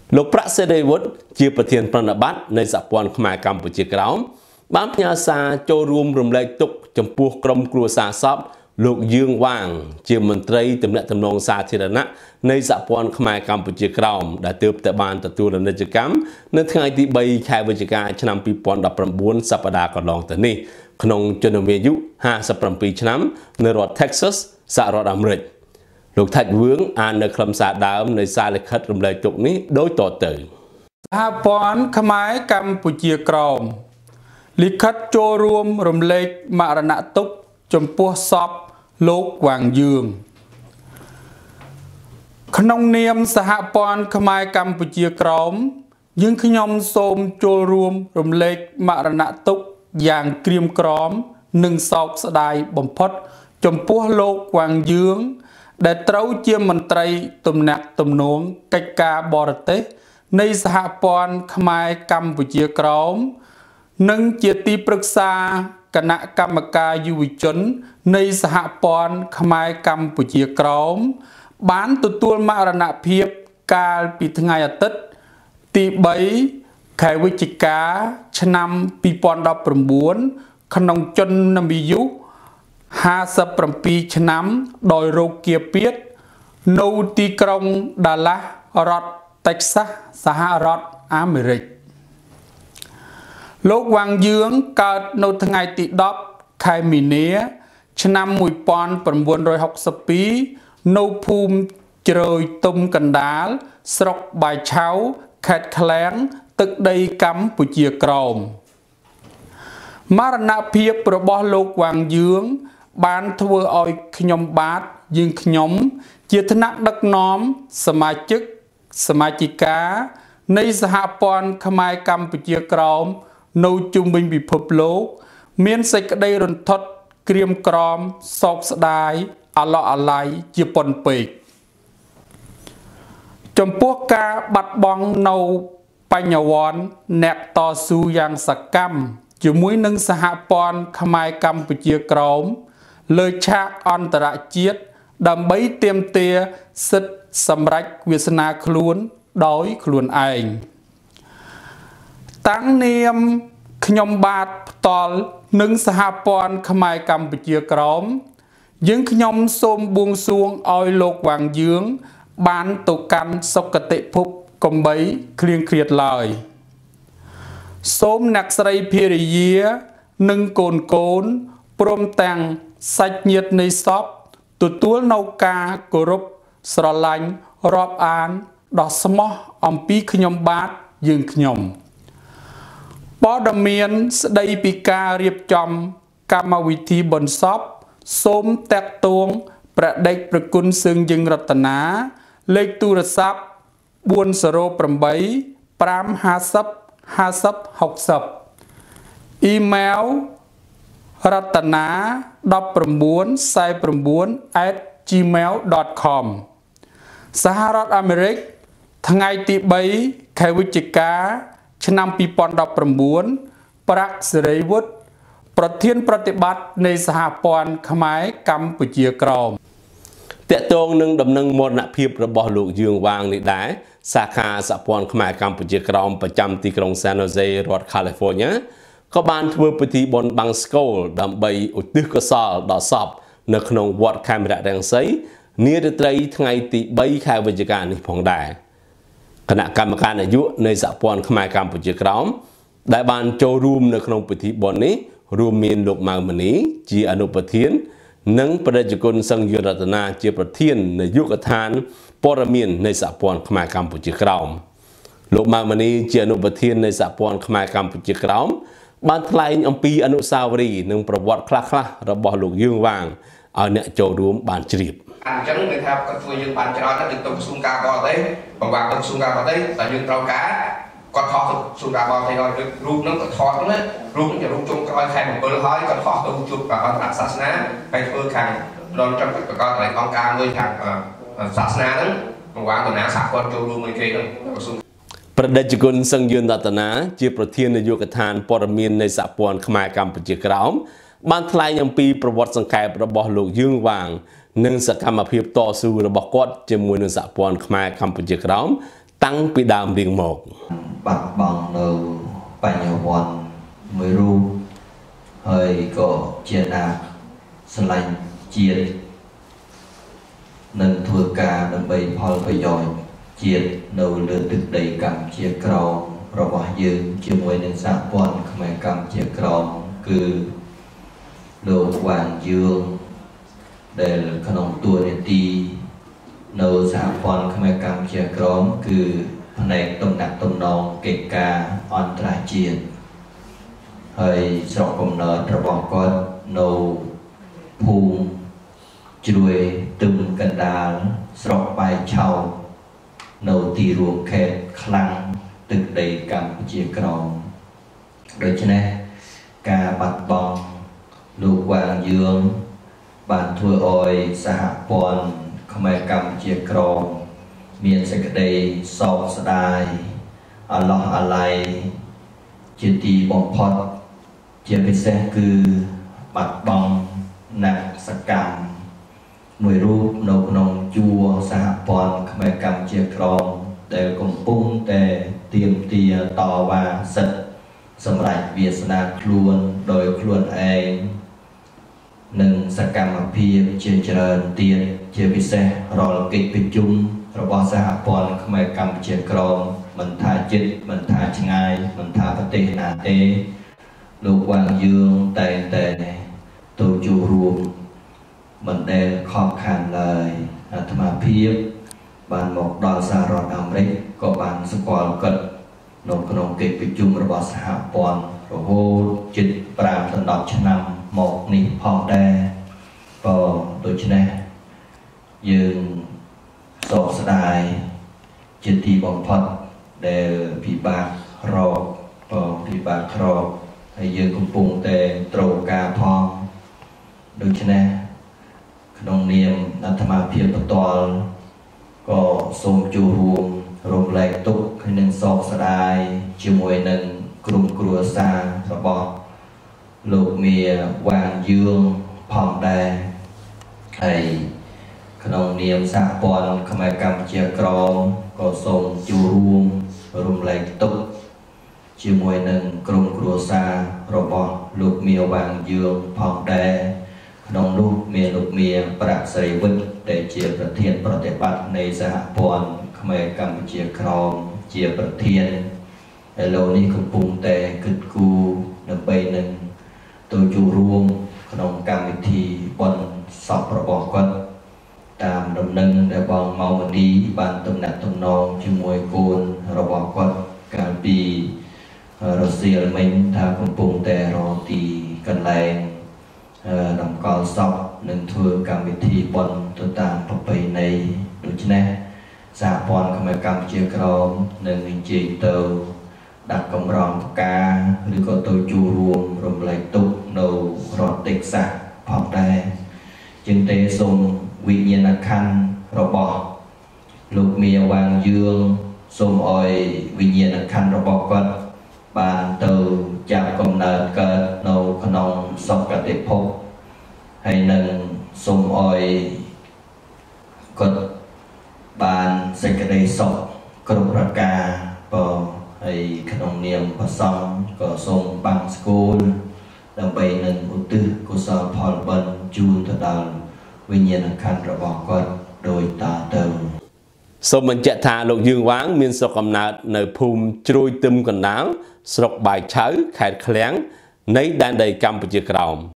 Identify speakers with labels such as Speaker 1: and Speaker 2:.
Speaker 1: លោកប្រាក់សេរីវុឌ្ឍជាប្រធានប្រណិប័តនៃសហព័ន្ធខ្មែរកម្ពុជាក្រោមបានផ្ញើសារចូលរួមរំលែកទុក្ខចំពោះក្រុមគ្រួសារសពលោកយឿងវ៉ាងជាមន្ត្រីទំនាក់ទំនងសាធារណៈនៃសហព័ន្ធខ្មែរកម្ពុជាក្រោមដែលទើបតែបានទទួលពាណិជ្ជកម្មនៅថ្ងៃទី3ខែវិច្ឆិកាឆ្នាំ2019សប្តាហ៍កន្លងទៅនេះក្នុងជនមាយុ57ឆ្នាំនៅរដ្ឋ Texas សហរដ្ឋអាមេរិកលោកថាច់វឿងអាននៅខ្លឹមសារដើមនៃសារលិខិតរំលែកទុក្ខនេះដូចតទៅ
Speaker 2: សហព័ន្ធខ្មែរកម្ពុជាក្រោមលិខិតចូលរួមរំលែកមរណទុក្ខចំពោះសពលោកវ៉ាងយឿងក្នុងនាមសហព័ន្ធខ្មែរកម្ពុជាក្រោមយើងខ្ញុំសូមចូលរួមរំលែកមរណទុក្ខយ៉ាងក្រៀមក្រំនិងសោកស្ដាយបំផុតចំពោះលោកវ៉ាងយឿងដែលត្រូវជាមន្ត្រីទំនាក់ទំនងកិច្ចការបរទេសនៃសហព័ន្ធខ្មែរកម្ពុជាក្រោមនិងជាទីប្រឹក្សាគណៈកម្មការយុវជននៃសហព័ន្ធខ្មែរកម្ពុជាក្រោមបានទទួលមរណភាពកាលពីថ្ងៃអាទិត្យទី3ខែវិច្ឆិកាឆ្នាំ2019ក្នុងជនមាយុ57ឆ្នាំដោយរោគគាពៀតនៅទីក្រុងដាឡាស់រដ្ឋ Texas សហរដ្ឋអាមេរិកលោកវ៉ាងយឿងកើតនៅថ្ងៃទី10ខែមីនាឆ្នាំ1962នៅភូមិជ្រោយទុំកណ្ដាលស្រុកបាយឆៅខេត្តឃ្លាំងទឹកដីកម្ពុជាក្រោមមរណភាពរបស់លោកវ៉ាងយឿងបានធ្វើឲ្យខ្ញុំបាទយើងខ្ញុំជាថ្នាក់ដឹកនាំសមាជិកានៃសហព័ន្ធខ្មែរកម្ពុជាក្រោមនៅជុំវិញពិភពលោកមានសេចក្តីរន្ធត់ក្រៀមក្រំសោកស្ដាយអាឡោះអាល័យជាពន់ពេកចំពោះការបាត់បង់នៅបញ្ញវន្តអ្នកតស៊ូយ៉ាងសកម្មជាមួយនឹងសហព័ន្ធខ្មែរកម្ពុជាក្រោមលើឆាកអន្តរជាតិដើម្បីទាមទារសិទ្ធិសម្រេចវាសនាខ្លួនដោយខ្លួនឯងតាំងនាមខ្ញុំបាទផ្ទាល់នឹងសហព័ន្ធខ្មែរកម្ពុជាក្រោមយើងខ្ញុំសូមបួងសួងឲ្យលោកវ៉ាងយឿងបានទៅកាន់សុគតិភពកំបីគ្លៀងគ្រៀតឡើយសូមអ្នកស្រីភារិយានិងកូនព្រមទាំងសាច់ញាតិនៃសពទទួលនៅការគោរពស្រឡាញ់រាប់អានដ៏ស្មោះអំពីខ្ញុំបាទយើងខ្ញុំព័ត៌មានស្ដីពីការរៀបចំកម្មវិធីបុណ្យសពសូមតាក់ទងព្រះដេចប្រគុណសឹងយើងរតនាលេខទូរស័ព្ទ408 550 5060 អ៊ីមែលratana1949@gmail.com សហរដ្ឋអាមេរិកថ្ងៃទី3ខែវិច្ឆិកាឆ្នាំ2019ប្រាក់សេរីវុឌ្ឍប្រធានប្រតិបត្តិនៃសហព័ន្ធខ្មែរកម្ពុជាក្រោម
Speaker 1: តកតងនឹងដំណឹងមរណភាពរបស់លោកយឿងវ៉ាងនេះដែរសាខាសហព័ន្ធខ្មែរកម្ពុជាក្រោមប្រចាំទីក្រុង San Jose រដ្ឋ California ក៏បានធ្វើពិធីបុណ្យបង្សុកូលដើម្បីឧទ្ទិសកុសលដល់សពនៅក្នុងវត្តខេមរៈរាំងសីនារាត្រីថ្ងៃទី3ខែវិច្ឆិកានេះផងដែរគណៈកម្មការនយោបាយនៃសហព័ន្ធខ្មែរកម្ពុជាក្រោមដែលបានចូលរួមនៅក្នុងពិធីបុណ្យនេះរួមមានលោកម៉ៅមនីជាអនុប្រធាននិងព្រះរាជគុណសឹងយុរតនាជាប្រធាននាយកដ្ឋានព័ត៌មាននៃសហព័ន្ធខ្មែរកម្ពុជាក្រោមលោកម៉ៅមនីជាអនុប្រធាននៃសហព័ន្ធខ្មែរកម្ពុជាក្រោមបានថ្លែងអំពីអនុស្សាវរីយ៍និងប្រវត្តិខ្លះៗរបស់លោកយឿងវ៉ាងឲ្យអ្នកចូលរួមបានជ្រាប
Speaker 3: អញ្ចឹងគេថាគាត់ធ្វើយើងបានច្រើនទៅទៅក្រសួងការបរទេសបង្វែរទៅក្រសួងការបរទេសតែយើងត្រូវការគាត់ខុសទៅក្រសួងការបរទេសឲ្យរូបហ្នឹងគាត់ថតហ្នឹងរូបហ្នឹងជារូបជុំក្រោយខែ7ហើយគាត់ខុសទៅជួបអន្តរសាសនាហើយធ្វើខាងដល់ចំប្រកាសកន្លែងអង្គការមួយខាងសាសនាហ្នឹងបង្វែរតំណាងសហព័ន្ធចូលរួមមួយគេហ្នឹងក្រសួង
Speaker 1: ព្រះដេចគុណសឹងយុនរតនាជាប្រធាននាយកដ្ឋានព័ត៌មាននៃសហព័ន្ធខ្មែរកម្ពុជាក្រោមបានថ្លែងអំពីប្រវត្តិសង្ខេបរបស់លោកយឿងវ៉ាងនិងសកម្មភាពតស៊ូរបស់គាត់ជាមួយនឹងសហព័ន្ធខ្មែរកម្ពុជាក្រោមតាំងពីដើមរៀងមក
Speaker 4: បាត់បង់នៅបញ្ញវន្តមួយរូបហើយក៏ជាអ្នកស្រឡាញ់ជាតិនិងធ្វើការដើម្បីផលប្រយោជន៍ជាតិនៅលើទឹកដីកម្ពុជាក្រោមរបស់យើងជាមួយនឹងសហព័ន្ធខ្មែរកម្ពុជាក្រោមគឺលោកវ៉ាងយឿងដែលក្នុងតួនាទីនៅសហព័ន្ធខ្មែរកម្ពុជាក្រោមគឺផ្នែកទំនាក់ទំនងកិច្ចការអន្តរជាតិហើយស្រុកកំណើតរបស់គាត់នៅភូមិជ្រួយទឹមកណ្ដាលស្រុកបាយឆោតនៅទីរួមខេត្តខ្លាំងទឹកដីកម្ពុជាក្រោមដូច្នេះការបាត់បង់លោកវ៉ាងយឿងបានធ្វើឲ្យសហព័ន្ធខ្មែរកម្ពុជាក្រោមមានសេចក្តីសោកស្ដាយអាឡោះអាល័យជាទីបំផុតជាពិសេសគឺបាត់បង់អ្នកសកម្មមួយរូបនៅក្នុងជួរសហព័ន្ធខ្មែរកម្ពុជាក្រោមដែលកំពុងតែទាមទារតវ៉ាសិទ្ធិសម្រាប់វាសនាខ្លួនដោយខ្លួនឯងនិងសកម្មភាពជាច្រើនទៀតជាពិសេសរាល់កិច្ចប្រជុំរបស់សហព័ន្ធខ្មែរកម្ពុជាក្រោមមិនថាជិតមិនថាឆ្ងាយមិនថាប្រទេសណាទេលោកវ៉ាងយឿងតែងតែទៅចូលរួមមិនដែលខកខានឡើយអាត្មាភាពបានមកដល់សហរដ្ឋអាមេរិកក៏បានស្គាល់កិត្តនៅក្នុងកិច្ចប្រជុំរបស់សហព័ន្ធរហូតជិត5ដល់10ឆ្នាំមកនេះផងដែរក៏ដូច្នេះយើងសោកស្ដាយជាទីបំផុតដែលពិបាករកហើយយើងកំពុងតែត្រូវការផងដូច្នេះក្នុងនាមអាត្មាភាពផ្ទាល់ក៏សូមចូលរួមរំលែកទុក្ខនិងសោកស្ដាយជាមួយនឹងក្រុមគ្រួសាររបស់លោកមាវ៉ាងយឿងផងដែរហើយក្នុងនាមសហព័ន្ធខ្មែរកម្ពុជាក្រមក៏សូមចូលរួមរំលែកទុក្ខជាមួយនឹងក្រុមគ្រួសាររបស់លោកមាវ៉ាងយឿងផងដែរក្នុងនោះមានលោកមាប្រាក់ស្រីវិទ្យដែលជាប្រធានប្រតិបត្តិនៃសហព័ន្ធខ្មែរកម្ពុជាក្រមជាប្រធានហើយលោកនេះកំពុងតែគិតគូរដើម្បីនឹងទៅចូលរួមក្នុងកម្មវិធីបុណ្យសពរបស់គាត់តាមដំណឹងដែលបងម៉ៅមនីបានទំនាក់ទំនងជាមួយកូនរបស់គាត់កាលពីរសៀលមិញថាកំពុងតែរកទីកន្លែងតម្កល់សពនិងធ្វើកម្មវិធីបុណ្យទៅតាមប្រពៃណីដូច្នេះសហព័ន្ធខ្មែរកម្ពុជាក្រមនឹងអញ្ជើញទៅដាក់កម្រងផ្កាឬក៏ទៅចូលរួមរំលែកទុក្ខនៅរដ្ឋតិចសាសផងដែរជាងទេសូមវិញ្ញាណក្ខន្ធរបស់លោកមាវ៉ាងយឿងសូមឲ្យវិញ្ញាណក្ខន្ធរបស់គាត់បានទៅចាប់កំណើតកើតនៅក្នុងសុគតិភពហើយនឹងសូមឲ្យគាត់បានសេចក្តីសុខគ្រប់ប្រការហើយក្នុងនាមព្រះសង្ឃក៏សូមបាំងស្គូលដើម្បីនឹងឧទ្ទិសកុសលផលបុណ្យជូនទៅដល់វិញ្ញាណក្ខន្ធរបស់គាត់ដោយតទៅ
Speaker 1: សូមបញ្ជាក់ថាលោកយឿងវ៉ាងមានស្រុកកំណើតនៅភូមិជ្រួយទឹមកណ្ដាលស្រុកបាយឆៅខេត្តឃ្លាំងនៃដែនដីកម្ពុជាក្រោម